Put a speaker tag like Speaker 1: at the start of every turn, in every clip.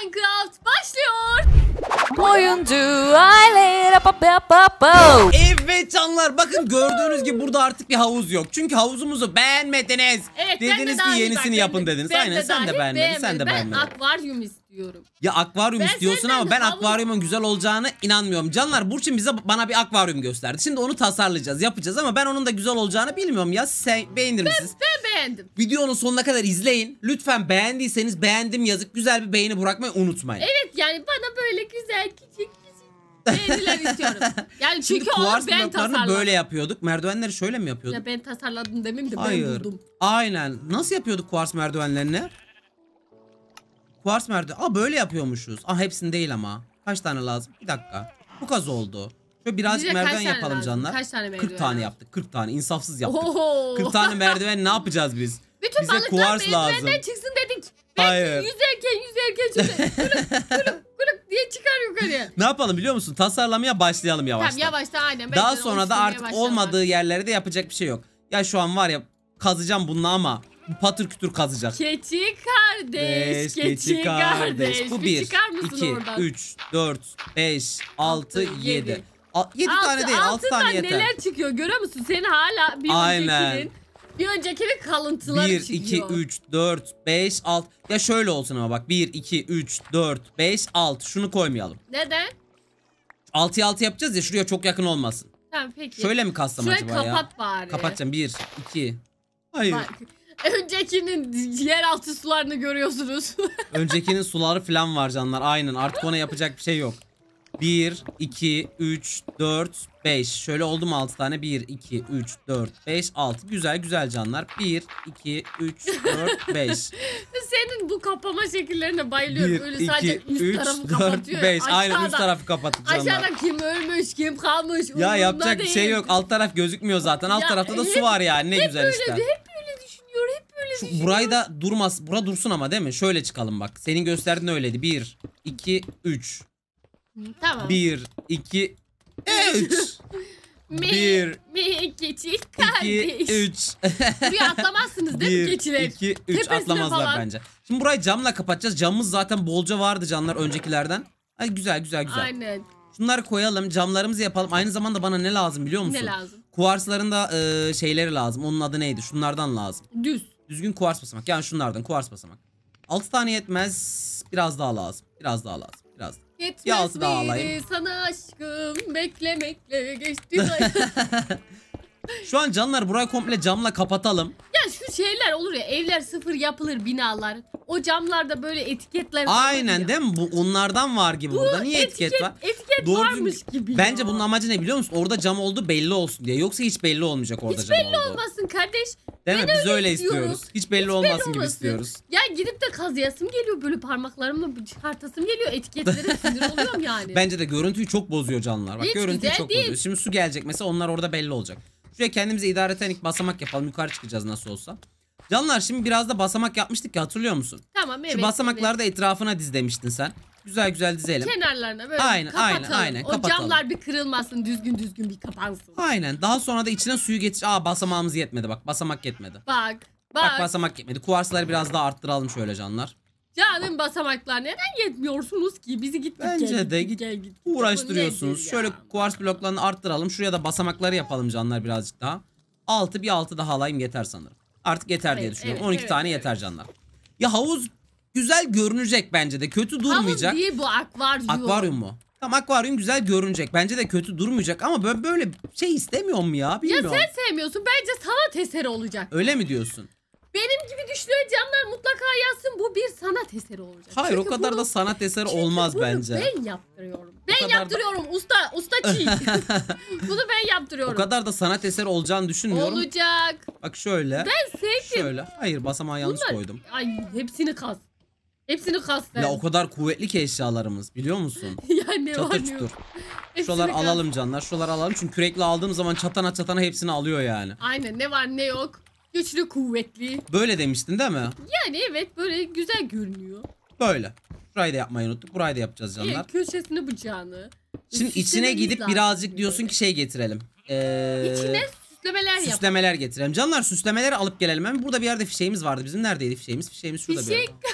Speaker 1: Minecraft başlıyor.
Speaker 2: Oyuncu aile.
Speaker 3: Evet canlar, bakın gördüğünüz gibi burada artık bir havuz yok. Çünkü havuzumuzu beğenmediniz.
Speaker 1: Evet,
Speaker 3: dediniz ki yenisini yapın dediniz. Aynen, sen de beğenmedin, sen de beğenmedin.
Speaker 1: Ben akvaryum istiyorum.
Speaker 3: Ya akvaryum
Speaker 1: Ben
Speaker 3: istiyorsun ama ben akvaryumun güzel olacağını inanmıyorum. Canlar, Burçin bana bir akvaryum gösterdi. Şimdi onu tasarlayacağız, yapacağız ama ben onun da güzel olacağını bilmiyorum ya. Sen beğenir misiniz?
Speaker 1: Ben beğendim.
Speaker 3: Videonun sonuna kadar izleyin. Lütfen beğendiyseniz beğendim yazıp güzel bir beğeni bırakmayı unutmayın.
Speaker 1: Evet, yani bana böyle güzel küçük beğeniler istiyorum. Yani
Speaker 3: Şimdi
Speaker 1: çünkü onu
Speaker 3: kuvars
Speaker 1: ben
Speaker 3: bloklarını
Speaker 1: tasarladım.
Speaker 3: böyle yapıyorduk. Merdivenleri şöyle mi yapıyorduk?
Speaker 1: Ya ben tasarladım demeyeyim de
Speaker 3: Hayır.
Speaker 1: ben buldum.
Speaker 3: Aynen. Nasıl yapıyorduk kuvars merdivenlerini? Kuvars merdiven. Böyle yapıyormuşuz. Hepsini değil ama. Kaç tane lazım? Bir dakika. Bu kaz oldu. Şöyle birazcık
Speaker 1: Bize kaç
Speaker 3: merdiven
Speaker 1: tane
Speaker 3: yapalım
Speaker 1: lazım?
Speaker 3: canlar.
Speaker 1: Kaç tane merdiven
Speaker 3: 40 tane
Speaker 1: lazım?
Speaker 3: yaptık. 40 tane. İnsafsız yaptık.
Speaker 1: Oho.
Speaker 3: 40 tane merdiven ne yapacağız biz?
Speaker 1: Bütün
Speaker 3: Bize
Speaker 1: balıklar
Speaker 3: kuvars lazım.
Speaker 1: merdivenden çıksın dedik.
Speaker 3: Hayır.
Speaker 1: Yüzerken şöyle kuluk diye çıkar yukarıya.
Speaker 3: Ne yapalım biliyor musun? Tasarlamaya başlayalım yavaştan.
Speaker 1: Tamam, yavaştan aynen.
Speaker 3: Daha
Speaker 1: Bence
Speaker 3: sonra da artık
Speaker 1: oluşturmaya
Speaker 3: olmadığı yerlere de yapacak bir şey yok. Ya şu an var ya, kazacağım bunu ama bu patır kütür kazacak.
Speaker 1: Keçi kardeş, keçi kardeş.
Speaker 3: Bu
Speaker 1: Bir
Speaker 3: 1,
Speaker 1: çıkar mısın
Speaker 3: 2,
Speaker 1: oradan?
Speaker 3: 3, 4, 5, 6, 7. 7
Speaker 1: Altı-
Speaker 3: tane değil, 6 tane
Speaker 1: altından
Speaker 3: yeter.
Speaker 1: neler çıkıyor görüyor musun? Senin hala
Speaker 3: Aynen.
Speaker 1: bir öncekinin kalıntıları
Speaker 3: 1,
Speaker 1: çıkıyor.
Speaker 3: 2, 3, 4, 5, 6. Ya şöyle olsun ama bak. 1, 2, 3, 4, 5, 6. Şunu koymayalım.
Speaker 1: Neden?
Speaker 3: 6'ya 6 yapacağız ya, şuraya çok yakın olmasın.
Speaker 1: Tamam peki.
Speaker 3: Şöyle mi kassam
Speaker 1: Şurayı
Speaker 3: acaba ya?
Speaker 1: kapat bari.
Speaker 3: Kapatacağım. 1, 2. Hayır.
Speaker 1: Bak, öncekinin yeraltı sularını görüyorsunuz.
Speaker 3: Öncekinin suları falan var canlar. Aynen. Artık ona yapacak bir şey yok. 1, 2, 3, 4, 5. Şöyle oldu mu 6 tane? 1, 2, 3, 4, 5, 6. Güzel güzel canlar. 1, 2, 3, 4, 5.
Speaker 1: Senin bu kapama şekillerine bayılıyorum.
Speaker 3: 1,
Speaker 1: Öyle
Speaker 3: 2,
Speaker 1: sadece üst
Speaker 3: 3,
Speaker 1: tarafı
Speaker 3: 4,
Speaker 1: kapatıyor.
Speaker 3: 5. Aynen, üst
Speaker 1: Aşağıda-
Speaker 3: tarafı kapattık canlar.
Speaker 1: Aşağıda kim ölmüş, kim kalmış.
Speaker 3: Ya
Speaker 1: umurumda
Speaker 3: yapacak bir şey
Speaker 1: değil.
Speaker 3: yok. Alt taraf gözükmüyor zaten. Alt
Speaker 1: Ya
Speaker 3: tarafta da su
Speaker 1: hep-
Speaker 3: var yani. Ne güzel
Speaker 1: böyle,
Speaker 3: işte.
Speaker 1: Hep böyle düşünüyor, hep böyle düşünüyor.
Speaker 3: Burayı da durmaz. Bura dursun ama değil mi? Şöyle çıkalım bak. Senin gösterdiğin öyleydi. 1, 2, 3.
Speaker 1: Tamam.
Speaker 3: 1, 2, 3. Bir,
Speaker 1: keçi
Speaker 3: 2,
Speaker 1: kardeş.
Speaker 3: 3.
Speaker 1: Buraya atlamazsınız değil mi
Speaker 3: 1,
Speaker 1: keçiler?
Speaker 3: 2, 3
Speaker 1: Tepesine
Speaker 3: atlamazlar
Speaker 1: falan.
Speaker 3: bence. Şimdi burayı camla kapatacağız. Camımız zaten bolca vardı canlar öncekilerden. Ay güzel güzel güzel.
Speaker 1: Aynen.
Speaker 3: Şunları koyalım, camlarımızı yapalım. Aynı zamanda bana ne lazım biliyor musun?
Speaker 1: Ne lazım?
Speaker 3: Kuvarsların da şeyleri lazım. Onun adı neydi? Şunlardan lazım.
Speaker 1: Düz.
Speaker 3: Düzgün kuvars basamak. Yani şunlardan kuvars basamak. 6 tane yetmez. Biraz daha lazım. Biraz daha lazım. Biraz daha. Bir
Speaker 1: Yetmez
Speaker 3: altı daha
Speaker 1: miydi
Speaker 3: alayım.
Speaker 1: sana aşkım beklemekle geçti.
Speaker 3: Şu an canlar burayı komple camla kapatalım.
Speaker 1: Ya şu şeyler olur ya, evler sıfır yapılır, binalar. O camlarda böyle etiketler.
Speaker 3: Aynen
Speaker 1: ya.
Speaker 3: değil mi? Bu onlardan var gibi burada. Niye etiket var?
Speaker 1: Etiket
Speaker 3: Doğru
Speaker 1: varmış
Speaker 3: düzgün-
Speaker 1: gibi
Speaker 3: Bence
Speaker 1: ya.
Speaker 3: bunun amacı ne biliyor musun? Orada cam oldu belli olsun diye. Yoksa hiç belli olmayacak orada
Speaker 1: Hiç
Speaker 3: cam
Speaker 1: belli
Speaker 3: oldu.
Speaker 1: olmasın kardeş.
Speaker 3: Değil mi?
Speaker 1: Ben
Speaker 3: Biz öyle
Speaker 1: istiyoruz.
Speaker 3: istiyoruz. Hiç belli
Speaker 1: Hiç
Speaker 3: olmasın gibi
Speaker 1: olmasın.
Speaker 3: istiyoruz.
Speaker 1: Ya gidip de kazıyasım geliyor, böyle parmaklarımla çıkartasım geliyor, etiketlere sinir oluyorum yani.
Speaker 3: Bence de görüntüyü çok bozuyor canlar. Bak
Speaker 1: Hiç
Speaker 3: görüntüyü
Speaker 1: güzel
Speaker 3: çok
Speaker 1: değil.
Speaker 3: bozuyor. Şimdi su gelecek mesela, onlar orada belli olacak. Şuraya kendimize idareten ilk basamak yapalım. Yukarı çıkacağız nasıl olsa. Canlar şimdi biraz da basamak yapmıştık ya, hatırlıyor musun?
Speaker 1: Tamam, evet.
Speaker 3: Şu basamakları da etrafına diz demiştin sen. Güzel güzel dizelim.
Speaker 1: kenarlarına böyle
Speaker 3: Aynen,
Speaker 1: kapatalım.
Speaker 3: aynen,
Speaker 1: O
Speaker 3: kapatalım.
Speaker 1: camlar bir kırılmasın, düzgün bir kapansın.
Speaker 3: Aynen. Daha sonra da içine suyu getir. Basamağımız yetmedi bak. Basamak yetmedi.
Speaker 1: Bak.
Speaker 3: Bak basamak yetmedi. Kuvarsları biraz daha arttıralım şöyle canlar.
Speaker 1: Canım basamaklar neden yetmiyorsunuz ki? Bizi git
Speaker 3: Bence de
Speaker 1: git.
Speaker 3: uğraştırıyorsunuz.
Speaker 1: Bu nedir
Speaker 3: Şöyle
Speaker 1: ya?
Speaker 3: kuvars bloklarını arttıralım. Şuraya da basamakları yapalım canlar birazcık daha. Bir altı daha alayım yeter sanırım. Artık yeter diye
Speaker 1: Evet,
Speaker 3: düşünüyorum.
Speaker 1: evet,
Speaker 3: 12
Speaker 1: evet,
Speaker 3: tane
Speaker 1: evet.
Speaker 3: yeter canlar. Ya havuz güzel görünecek bence de. Kötü durmayacak.
Speaker 1: Havuz değil bu, akvaryum.
Speaker 3: Akvaryum mu? Tamam, akvaryum güzel görünecek. Bence de kötü durmayacak ama böyle şey istemiyorum ya.
Speaker 1: Ya
Speaker 3: Bilmiyorum.
Speaker 1: sen sevmiyorsun, bence sanat eseri olacak.
Speaker 3: Öyle mi diyorsun?
Speaker 1: Benim gibi düşünen canlar mutlaka yazsın, bu bir sanat eseri olacak.
Speaker 3: Hayır,
Speaker 1: Çünkü
Speaker 3: o kadar
Speaker 1: bunu-
Speaker 3: da sanat eseri
Speaker 1: çünkü
Speaker 3: olmaz
Speaker 1: bunu
Speaker 3: bence.
Speaker 1: ben yaptırıyorum. Ben
Speaker 3: kadar da-
Speaker 1: yaptırıyorum, usta çiğ. Bunu ben yaptırıyorum.
Speaker 3: O kadar da sanat eseri olacağını düşünmüyorum.
Speaker 1: Olacak.
Speaker 3: Bak şöyle.
Speaker 1: Ben sevdim.
Speaker 3: Şöyle. Hayır, basamağı yanlış
Speaker 1: Bunlar-
Speaker 3: koydum.
Speaker 1: Ay, hepsini kas. Hepsini kas sen.
Speaker 3: Ya o kadar kuvvetli ki eşyalarımız, biliyor musun?
Speaker 1: Yani
Speaker 3: Çatır
Speaker 1: var
Speaker 3: çutur.
Speaker 1: Hepsini
Speaker 3: Şuraları
Speaker 1: kas.
Speaker 3: alalım canlar. Şuraları alalım çünkü kürekle aldığım zaman çatana hepsini alıyor yani.
Speaker 1: Aynen, ne var ne yok. Güçlü, kuvvetli.
Speaker 3: Böyle demiştin değil mi?
Speaker 1: Yani evet, böyle güzel görünüyor.
Speaker 3: Böyle. Şurayı da yapmayı unuttuk. Burayı da yapacağız canlar.
Speaker 1: Evet, köşesini bıçağını.
Speaker 3: Şimdi içine
Speaker 1: Süslememiz
Speaker 3: gidip
Speaker 1: lazım.
Speaker 3: birazcık diyorsun ki şey getirelim.
Speaker 1: İçine süslemeler yap.
Speaker 3: Süslemeler getirelim. Canlar süslemeleri alıp gelelim. Hem burada bir yerde fişeğimiz vardı. Bizim neredeydi fişeğimiz? Fişeğimiz şurada bir
Speaker 1: Fişek.
Speaker 3: yerde.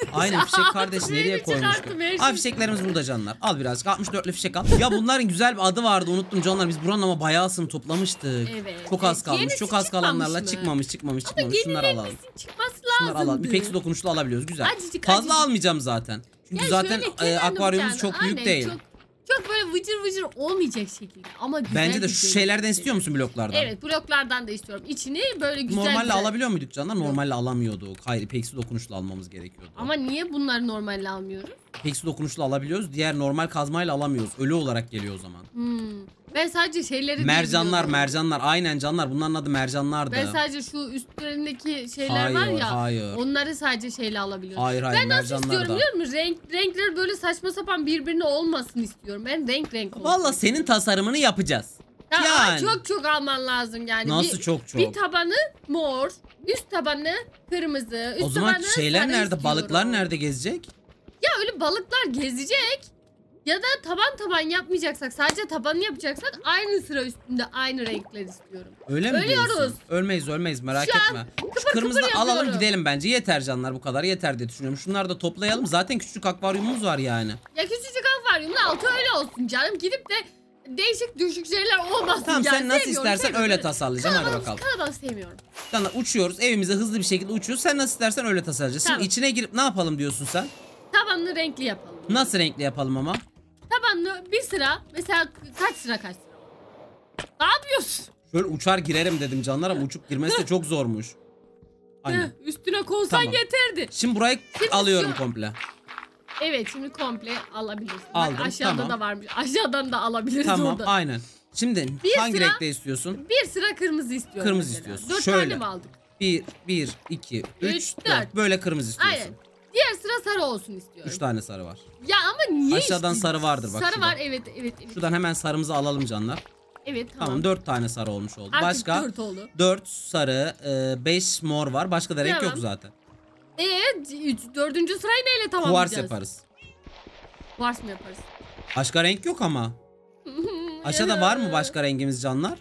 Speaker 3: Aynen fişek kardeş
Speaker 1: Artık
Speaker 3: nereye
Speaker 1: benim
Speaker 3: koymuştu?
Speaker 1: çıkarttım her
Speaker 3: Abi
Speaker 1: şeyi.
Speaker 3: fişeklerimiz burada canlar. Al birazcık 64'lü fişek al. Ya bunların güzel bir adı vardı unuttum canlar. Biz buranın ama bayağısını toplamıştık.
Speaker 1: Evet.
Speaker 3: Çok az kalmış.
Speaker 1: Yenisi
Speaker 3: Çok az kalanlarla
Speaker 1: çıkmamış mı?
Speaker 3: çıkmamış.
Speaker 1: Ama
Speaker 3: Şunları alalım.
Speaker 1: yenilerimizin çıkması
Speaker 3: Şunları alalım.
Speaker 1: lazımdı.
Speaker 3: İpeksi dokunuşlu alabiliyoruz. Güzel.
Speaker 1: Azıcık,
Speaker 3: Fazla
Speaker 1: azıcık.
Speaker 3: almayacağım zaten. Çünkü
Speaker 1: Ya
Speaker 3: zaten
Speaker 1: şöyle kenarda
Speaker 3: akvaryumumuz
Speaker 1: bir
Speaker 3: çok
Speaker 1: tane,
Speaker 3: büyük
Speaker 1: aynen,
Speaker 3: değil.
Speaker 1: Çok böyle vıcır vıcır olmayacak şekilde. Ama güzel
Speaker 3: Bence de
Speaker 1: bir
Speaker 3: şu
Speaker 1: şey.
Speaker 3: şeylerden istiyor musun bloklardan?
Speaker 1: Evet, bloklardan da istiyorum. İçini böyle güzel
Speaker 3: Normalde
Speaker 1: güzel.
Speaker 3: alabiliyor muyduk canlar? Normalde alamıyorduk. Hayır, ipeksi dokunuşlu almamız gerekiyordu.
Speaker 1: Ama niye bunları normalde almıyoruz?
Speaker 3: İpeksi dokunuşlu alabiliyoruz. Diğer normal kazmayla alamıyoruz. Ölü olarak geliyor o zaman.
Speaker 1: Ben sadece şeyleri
Speaker 3: Mercanlar,
Speaker 1: diyebiliyordum.
Speaker 3: mercanlar. Aynen canlar. Bunların adı mercanlardı.
Speaker 1: Ben sadece şu üstlerindeki şeyler var
Speaker 3: Hayır,
Speaker 1: ya.
Speaker 3: hayır.
Speaker 1: Onları sadece şeyle alabiliyorum.
Speaker 3: Hayır, hayır,
Speaker 1: Ben nasıl
Speaker 3: mercanlar
Speaker 1: istiyorum
Speaker 3: da.
Speaker 1: biliyor musun? Renkler böyle saçma sapan birbirine olmasın istiyorum. Ben renk olsun.
Speaker 3: Valla senin tasarımını yapacağız.
Speaker 1: Ya ama
Speaker 3: Yani.
Speaker 1: çok alman lazım yani.
Speaker 3: Nasıl çok?
Speaker 1: Bir tabanı mor, üst tabanı kırmızı, üst
Speaker 3: O zaman
Speaker 1: tabanı
Speaker 3: şeyler
Speaker 1: sarı
Speaker 3: nerede?
Speaker 1: istiyorum.
Speaker 3: Balıklar nerede gezecek?
Speaker 1: Ya öyle balıklar gezecek. Ya da taban yapmayacaksak, sadece tabanı yapacaksak aynı sıra üstünde aynı renkler istiyorum.
Speaker 3: Öyle mi
Speaker 1: Ölüyoruz.
Speaker 3: diyorsun? Ölmeyiz merak
Speaker 1: Şu an
Speaker 3: etme.
Speaker 1: kıpır
Speaker 3: Şu kırmızı
Speaker 1: kıpır
Speaker 3: alalım
Speaker 1: yapıyorum.
Speaker 3: gidelim bence. Yeter canlar, bu kadar yeter diye düşünüyorum. Şunları da toplayalım. Zaten küçücük akvaryumumuz var yani.
Speaker 1: Ya küçücük akvaryumun altı öyle olsun canım. Gidip de değişik düşük şeyler olmasın.
Speaker 3: Tamam
Speaker 1: yani.
Speaker 3: sen nasıl
Speaker 1: Sevmiyorum,
Speaker 3: istersen
Speaker 1: sevmiyorum.
Speaker 3: öyle tasarlayacağım. Hadi bakalım.
Speaker 1: Kalabalık sevmiyorum.
Speaker 3: Canlar uçuyoruz. Evimize hızlı bir şekilde uçuyoruz. Sen nasıl istersen öyle tasarlayacağız. Şimdi
Speaker 1: Tamam.
Speaker 3: içine girip ne yapalım diyorsun sen?
Speaker 1: Tabanını renkli yapalım.
Speaker 3: Nasıl renkli yapalım ama?
Speaker 1: Tabanını bir sıra, mesela kaç sıra? Ne yapıyorsun?
Speaker 3: Şöyle uçar girerim dedim canlar ama uçup girmesi de çok zormuş. Aynen.
Speaker 1: Üstüne konsan
Speaker 3: Tamam.
Speaker 1: yeterdi.
Speaker 3: Şimdi burayı
Speaker 1: Şimdi
Speaker 3: alıyorum
Speaker 1: şu-
Speaker 3: komple.
Speaker 1: Evet, şimdi komple alabilirsin.
Speaker 3: Aldım,
Speaker 1: Bak aşağıda
Speaker 3: tamam.
Speaker 1: da varmış. Aşağıdan da alabiliriz
Speaker 3: Tamam
Speaker 1: orada.
Speaker 3: aynen. Şimdi
Speaker 1: Bir
Speaker 3: hangi
Speaker 1: sıra-
Speaker 3: renkte istiyorsun?
Speaker 1: Bir sıra kırmızı istiyorum.
Speaker 3: Kırmızı
Speaker 1: mesela.
Speaker 3: istiyorsun.
Speaker 1: 4
Speaker 3: Şöyle.
Speaker 1: tane mi aldık?
Speaker 3: 1, 2, 3,
Speaker 1: Üç,
Speaker 3: 4.
Speaker 1: dört.
Speaker 3: Böyle kırmızı istiyorsun.
Speaker 1: Aynen. Diğer sıra sarı olsun istiyorum.
Speaker 3: 3 tane sarı var.
Speaker 1: Ya ama niye
Speaker 3: Aşağıdan
Speaker 1: işte?
Speaker 3: sarı vardır bak
Speaker 1: Sarı
Speaker 3: şurada.
Speaker 1: var, evet.
Speaker 3: Şuradan hemen sarımızı alalım canlar.
Speaker 1: Evet, tamam.
Speaker 3: Tamam 4 tane sarı olmuş oldu.
Speaker 1: Artık
Speaker 3: Başka
Speaker 1: 4 oldu.
Speaker 3: 4 sarı, 5 mor var. Başka da renk
Speaker 1: Tamam.
Speaker 3: yok zaten.
Speaker 1: 4. sırayı neyle
Speaker 3: Kuvars
Speaker 1: tamamlayacağız?
Speaker 3: yaparız.
Speaker 1: Kuvars mı yaparız?
Speaker 3: Başka renk yok ama. Aşağıda var mı başka rengimiz canlar?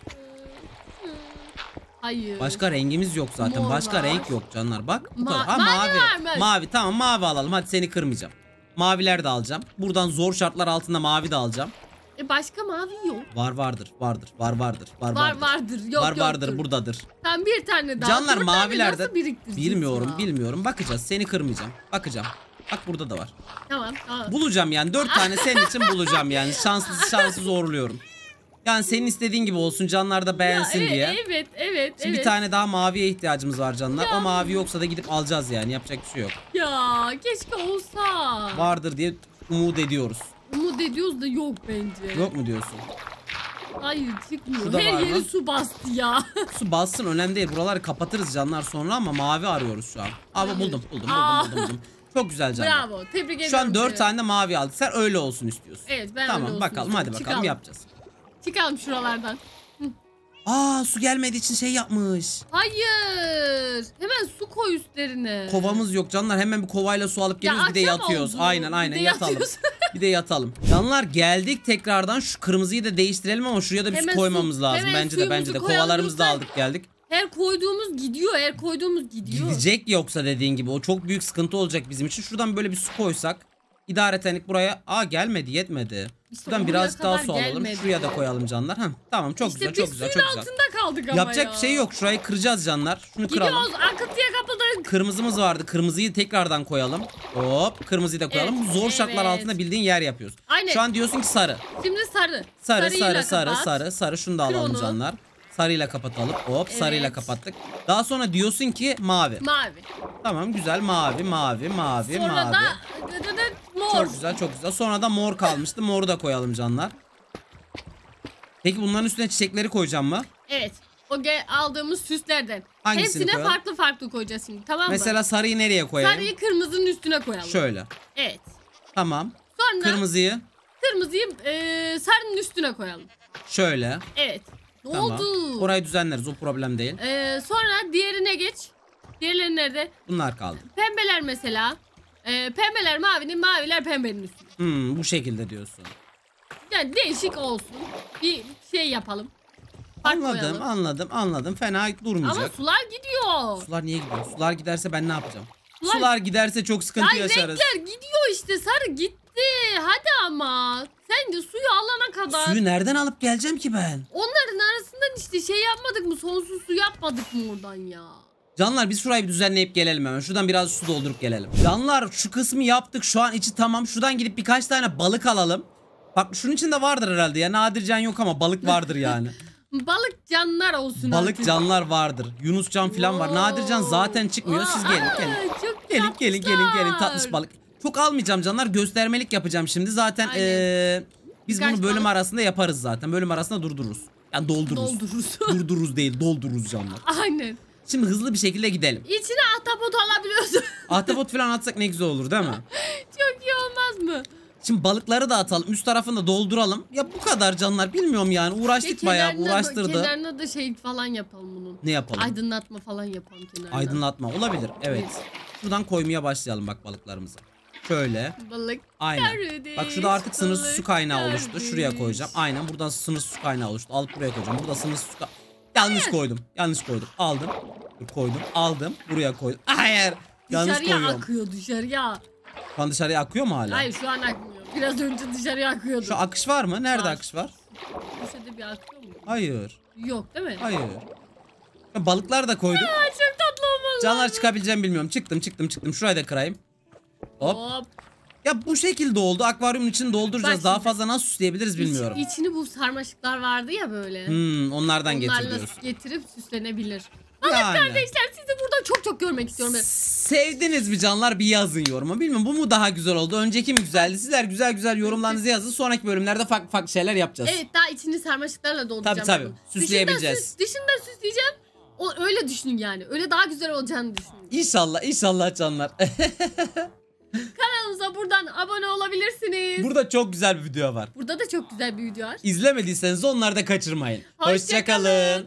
Speaker 1: Hayır.
Speaker 3: Başka rengimiz yok zaten.
Speaker 1: Mor
Speaker 3: Başka
Speaker 1: var.
Speaker 3: renk yok canlar. Bak bu kadar. Ha,
Speaker 1: mavi varmış.
Speaker 3: Mavi tamam mavi alalım. Hadi seni kırmayacağım. Maviler de alacağım. Buradan zor şartlar altında mavi de alacağım.
Speaker 1: Başka mavi yok.
Speaker 3: Vardır. Var vardır.
Speaker 1: Vardır. Yok
Speaker 3: Vardır
Speaker 1: yoktur.
Speaker 3: buradadır.
Speaker 1: Tam bir tane daha.
Speaker 3: Canlar
Speaker 1: 4 tane
Speaker 3: mavilerde
Speaker 1: nasıl biriktireceğiz
Speaker 3: bilmiyorum. Bakacağız. Seni kırmayacağım. Bakacağım. Bak burada da var.
Speaker 1: Tamam.
Speaker 3: Bulacağım yani 4 tane senin için bulacağım yani. Şanslı zorluyorum. Yani senin istediğin gibi olsun, canlar da beğensin diye.
Speaker 1: Evet.
Speaker 3: Şimdi bir tane daha maviye ihtiyacımız var canlar.
Speaker 1: Ya.
Speaker 3: O mavi yoksa da gidip alacağız yani. Yapacak bir şey yok.
Speaker 1: Ya keşke olsa.
Speaker 3: Vardır diye umut ediyoruz.
Speaker 1: Umut ediyoruz da yok bence.
Speaker 3: Yok mu diyorsun?
Speaker 1: Hayır çıkmıyor.
Speaker 3: Şurada
Speaker 1: Her
Speaker 3: var
Speaker 1: yeri
Speaker 3: mı?
Speaker 1: su bastı ya.
Speaker 3: Su bassın önemli değil. Buraları kapatırız canlar sonra ama mavi arıyoruz şu an. Abi buldum. Çok güzel canlar.
Speaker 1: Bravo. Tebrik ediyorum.
Speaker 3: Şu an 4
Speaker 1: seni.
Speaker 3: tane de mavi aldık. Sen öyle olsun istiyorsun.
Speaker 1: Evet, ben öyle
Speaker 3: Tamam
Speaker 1: olsun
Speaker 3: bakalım
Speaker 1: istiyorum.
Speaker 3: hadi bakalım yapacağız.
Speaker 1: Çıkalım şuralardan.
Speaker 3: Aa su gelmediği için şey yapmış.
Speaker 1: Hayır. Hemen su koy üstlerine.
Speaker 3: Kovamız yok canlar. Hemen bir kovayla su alıp geliyoruz bir de
Speaker 1: akşam
Speaker 3: yatıyoruz.
Speaker 1: oldu.
Speaker 3: Aynen
Speaker 1: Bir de
Speaker 3: yatalım.
Speaker 1: yatıyoruz.
Speaker 3: Bir de yatalım. Canlar geldik tekrardan, şu kırmızıyı da değiştirelim ama şuraya da bir
Speaker 1: Hemen
Speaker 3: su koymamız lazım.
Speaker 1: hemen
Speaker 3: Bence de
Speaker 1: suyumuzu
Speaker 3: kovalarımızı da
Speaker 1: koyalım
Speaker 3: aldık geldik.
Speaker 1: Her koyduğumuz gidiyor.
Speaker 3: Gidecek yoksa dediğin gibi o çok büyük sıkıntı olacak bizim için. Şuradan böyle bir su koysak. İdaretenlik buraya. Gelmedi yetmedi.
Speaker 1: İşte
Speaker 3: Şuradan
Speaker 1: oraya
Speaker 3: biraz daha
Speaker 1: kadar
Speaker 3: su alalım.
Speaker 1: gelmedi.
Speaker 3: Şuraya da koyalım canlar. Tamam çok
Speaker 1: İşte
Speaker 3: güzel
Speaker 1: biz
Speaker 3: çok güzel
Speaker 1: suyun
Speaker 3: çok güzel.
Speaker 1: altında kaldık ama
Speaker 3: Yapacak
Speaker 1: ya.
Speaker 3: bir şey yok. Şurayı kıracağız canlar. Şunu kıralım.
Speaker 1: Gidiyoruz, akıntıya kapıldık.
Speaker 3: Kırmızımız vardı. Kırmızıyı tekrardan koyalım. Hop, kırmızıyı da koyalım.
Speaker 1: Evet,
Speaker 3: Bu zor şartlar
Speaker 1: evet.
Speaker 3: altında bildiğin yer yapıyoruz.
Speaker 1: Aynen.
Speaker 3: Şu an diyorsun ki sarı.
Speaker 1: Şimdi sarı.
Speaker 3: Sarı
Speaker 1: Sarıyla
Speaker 3: sarı. Şunu da
Speaker 1: Kır
Speaker 3: alalım
Speaker 1: onu.
Speaker 3: canlar. Sarıyla kapatalım. Hop,
Speaker 1: Evet.
Speaker 3: sarıyla kapattık. Daha sonra diyorsun ki mavi.
Speaker 1: Mavi.
Speaker 3: Tamam güzel mavi.
Speaker 1: Sonra da mor.
Speaker 3: Çok güzel. Sonra da mor kalmıştı. Moru da koyalım canlar. Peki bunların üstüne çiçekleri koyacağım mı?
Speaker 1: Evet. O aldığımız süslerden.
Speaker 3: Hangisini
Speaker 1: Hepsine
Speaker 3: koyalım?
Speaker 1: farklı koyacağız şimdi, tamam mı?
Speaker 3: Mesela sarıyı nereye koyayım?
Speaker 1: Sarıyı kırmızının üstüne koyalım.
Speaker 3: Şöyle.
Speaker 1: Evet.
Speaker 3: Tamam.
Speaker 1: Sonra
Speaker 3: Kırmızıyı
Speaker 1: kırmızıyı sarının üstüne koyalım.
Speaker 3: şöyle.
Speaker 1: Evet. Ne
Speaker 3: Tamam.
Speaker 1: oldu?
Speaker 3: Orayı düzenleriz, o problem değil.
Speaker 1: Sonra diğerine geç. Diğerleri nerede?
Speaker 3: Bunlar kaldı.
Speaker 1: Pembeler mesela. Pembeler mavinin, maviler pembenin üstüne.
Speaker 3: Bu şekilde diyorsun.
Speaker 1: Yani değişik olsun. Bir şey yapalım. Fark koyalım.
Speaker 3: Anladım. Fena durmayacak.
Speaker 1: Ama sular gidiyor.
Speaker 3: Sular niye gidiyor? Sular giderse ben ne yapacağım? Sular giderse çok sıkıntı
Speaker 1: Ya
Speaker 3: yaşarız.
Speaker 1: renkler gidiyor işte, sarı gitti. Hadi ama. Sen de suyu alana kadar.
Speaker 3: Suyu nereden alıp geleceğim ki ben?
Speaker 1: Onların arasından işte şey yapmadık mı? Sonsuz su yapmadık mı oradan ya?
Speaker 3: Canlar biz şurayı bir düzenleyip gelelim hemen. Şuradan biraz su doldurup gelelim. Canlar şu kısmı yaptık. Şu an içi tamam. Şuradan gidip birkaç tane balık alalım. Bak şunun içinde vardır herhalde ya. Nadircan yok ama balık vardır yani.
Speaker 1: Balık canlar olsun
Speaker 3: Balık
Speaker 1: artık.
Speaker 3: canlar vardır. Yunuscan falan var. Nadircan zaten çıkmıyor. Siz gelin.
Speaker 1: Çok
Speaker 3: Gelin tatlış balık. Çok almayacağım canlar. Göstermelik yapacağım şimdi. Zaten
Speaker 1: Aynen.
Speaker 3: biz
Speaker 1: Birkaç
Speaker 3: bunu bölüm
Speaker 1: balık-
Speaker 3: arasında yaparız zaten. Bölüm arasında durdururuz. Yani doldururuz. Durdururuz değil, doldururuz canlar.
Speaker 1: Aynen.
Speaker 3: Şimdi hızlı bir şekilde gidelim.
Speaker 1: İçine ahtapot alabiliyorsun.
Speaker 3: Ahtapot falan atsak ne güzel olur değil mi?
Speaker 1: Çok iyi olmaz mı?
Speaker 3: Şimdi balıkları da atalım. Üst tarafını da dolduralım. Ya bu kadar canlar. Bilmiyorum yani. Uğraştık bayağı. Uğraştırdı.
Speaker 1: Kenarına da şey falan yapalım bunun.
Speaker 3: Ne yapalım?
Speaker 1: Aydınlatma falan yapalım kenarına.
Speaker 3: Aydınlatma. Olabilir. Evet. Şuradan koymaya başlayalım bak balıklarımızı. Şöyle.
Speaker 1: Balık.
Speaker 3: Aynen.
Speaker 1: Kardeş,
Speaker 3: Bak şurada artık sınırsız su
Speaker 1: balık
Speaker 3: kaynağı oluştu.
Speaker 1: kardeş.
Speaker 3: Şuraya koyacağım. Aynen buradan sınırsız su kaynağı oluştu. Alıp buraya koyacağım. Burada sınırsız su Yanlış koydum. Yanlış koydum. Aldım. Koydum. Aldım. Buraya koydum. Hayır. Yanlış
Speaker 1: Dışarıya
Speaker 3: koyuyorum.
Speaker 1: akıyor dışarıya.
Speaker 3: Şu an dışarıya akıyor mu hala?
Speaker 1: Hayır şu an akmıyor. Biraz önce dışarıya akıyordu.
Speaker 3: Şu akış var mı? Nerede
Speaker 1: Var.
Speaker 3: akış var?
Speaker 1: Köşede bir akıyor mu?
Speaker 3: Hayır.
Speaker 1: Yok değil mi?
Speaker 3: Hayır. Ya balıklar da koydum.
Speaker 1: Aa, çok tatlı olmalı.
Speaker 3: Canlar çıkabileceğim bilmiyorum. Çıktım. Şurayı da kırayım. Hop.
Speaker 1: Hop.
Speaker 3: Ya bu şekilde oldu. Akvaryumun içini dolduracağız.
Speaker 1: Bak
Speaker 3: Daha
Speaker 1: şimdi.
Speaker 3: fazla nasıl süsleyebiliriz bilmiyorum.
Speaker 1: İçini bu sarmaşıklar vardı ya böyle.
Speaker 3: Onlardan
Speaker 1: Onlarla
Speaker 3: getiriyoruz.
Speaker 1: getirip süslenebilir.
Speaker 3: Yani.
Speaker 1: Kardeşler sizi burada çok çok görmek istiyorum.
Speaker 3: Sevdiniz mi canlar bir yazın yoruma. Bilmiyorum bu mu daha güzel oldu? Önceki mi güzeldi? Sizler güzel güzel yorumlarınızı yazın. Sonraki bölümlerde farklı farklı şeyler yapacağız.
Speaker 1: Evet daha içini sarmaşıklarla dolduracağım.
Speaker 3: Tabii,
Speaker 1: ben bunu.
Speaker 3: süsleyebileceğiz.
Speaker 1: Dışından süsleyeceğim. Öyle düşünün yani. Öyle daha güzel olacağını düşünün.
Speaker 3: İnşallah canlar.
Speaker 1: Kanalımıza buradan abone olabilirsiniz.
Speaker 3: Burada çok güzel bir video var.
Speaker 1: Burada da çok güzel bir video var.
Speaker 3: İzlemediyseniz onları da kaçırmayın.
Speaker 1: Hoşça
Speaker 3: Hoşça kalın.